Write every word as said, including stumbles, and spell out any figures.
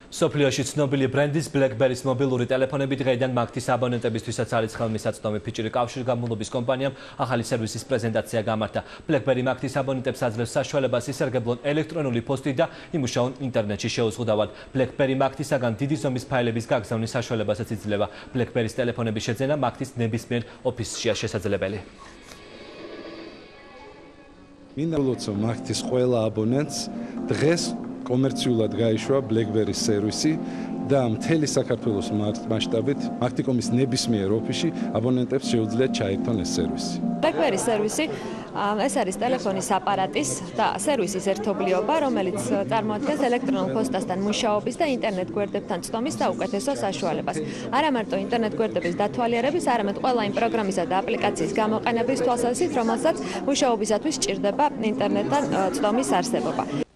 სოფლიოში ცნობილი ბრენდის BlackBerry-ის მობილური ტელეფონები დღეიდან მაგთის აბონენტებისთვისაც არის ხელმისაწვდომი. ფიჭური კავშირგაბმულობის კომპანიამ ახალი სერვისის პრეზენტაცია გამართა. BlackBerry მაგთის აბონენტებს აძლევს საშუალებას ისარგებლონ ელექტრონული პოსტით და იმუშაონ ინტერნეტში შეუზღუდავად. BlackBerry მაგთისაგან დიდი ზომის ფაილების გაგზავნის საშუალებასაც იძლევა. BlackBerry-ის ტელეფონების შეძენა მაგთის ნებისმიერ ოფისშია შესაძლებელი. მინდა ვლოცო მაგთის ყველა აბონენტს დღეს კომერციულად გაიშვა BlackBerry-ის სერვისი და მთელი საქართველოს მასშტაბით მაგთიკომის ნებისმიერ ოფისში აბონენტებს შეუძლიათ ჩაერთონ ეს სერვისი. BlackBerry-ის სერვისი ეს არის ტელეფონის აპარატის და სერვისის ერთობლიობა, რომელიც წარმოადგენს ელექტრონულ პოსტასთან მუშაობის და ინტერნეტ გვერდებთან წვდომის საუკეთესო საშუალებას. არა მარტო ინტერნეტ გვერდების დათვალიერების, არამედ ყველა იმ პროგრამისა და აპლიკაციის გამოყენების თვალსაზრისით, რომელსაც მუშაობისათვის სჭირდება ინტერნეტთან წვდომის არსებობა.